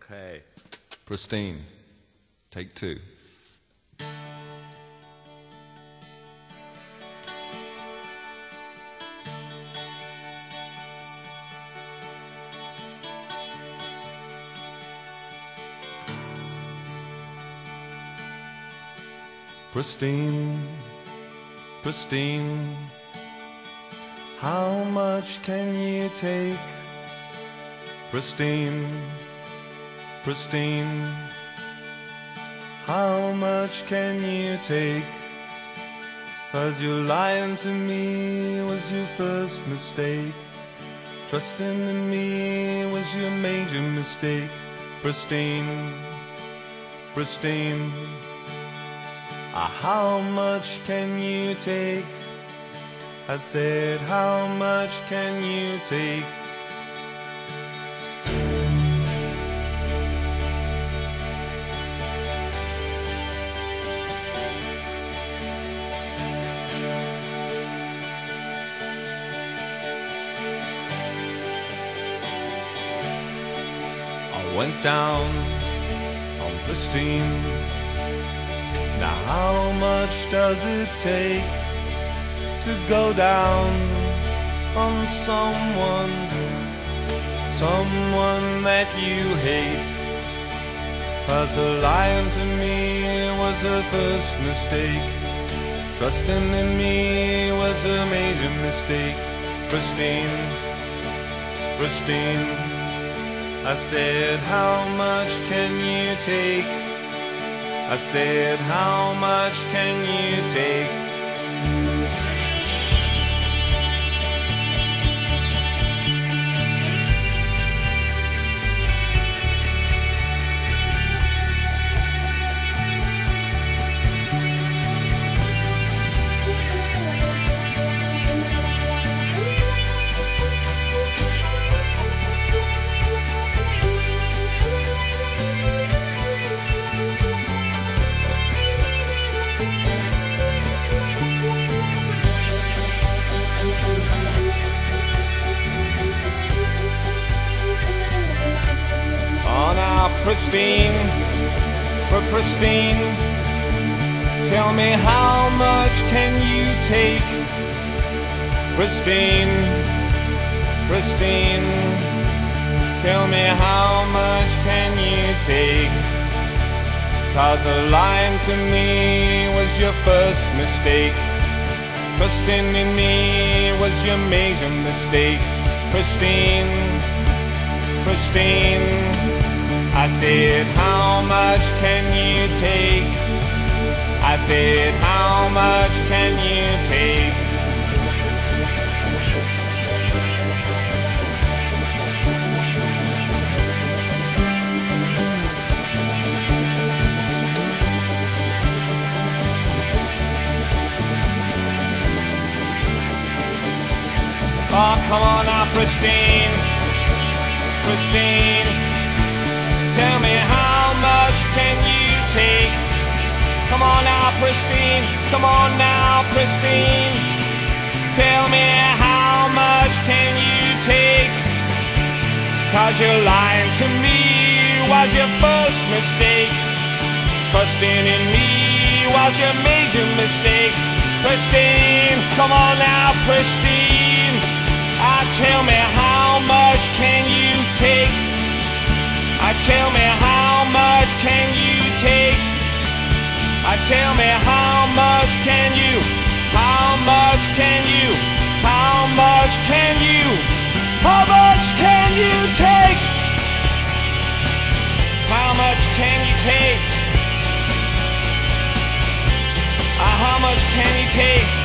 Okay. Pristine. Take two. Pristine, pristine, how much can you take? Pristine, pristine, how much can you take? 'Cause you lying to me was your first mistake. Trusting in me was your major mistake. Pristine, pristine, how much can you take? I said, how much can you take? I went down on Pristine. Now how much does it take to go down on someone that you hate? 'Cause lying to me was her first mistake. Trusting in me was a major mistake. Pristine, pristine, I said, how much can you take? I said, how much can you take? Pristine, we're pristine. Tell me, how much can you take? Pristine, pristine, tell me, how much can you take? 'Cause lying to me was your first mistake. Trusting in me was your major mistake. Pristine, pristine, I said, how much can you take? I said, how much can you take? Oh, come on now, Pristine, pristine, tell me, how much can you take? Come on now, Pristine, come on now, Pristine, tell me, how much can you take? 'Cause you're lying to me was your first mistake. Trusting in me was your major mistake. Pristine, come on now, Pristine, tell me, how much can you take? Tell me, how much can you take? Tell me, how much can you? How much can you? How much can you? How much can you take? How much can you take? How much can you take?